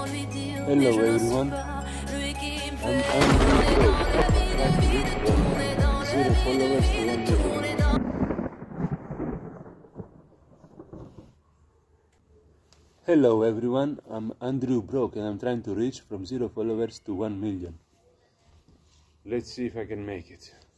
Hello everyone, I'm Andrew Broke. I'm trying to reach from 0 followers to 1 million. Hello everyone, I'm Andrew Broke and I'm trying to reach from 0 followers to 1 million. Let's see if I can make it.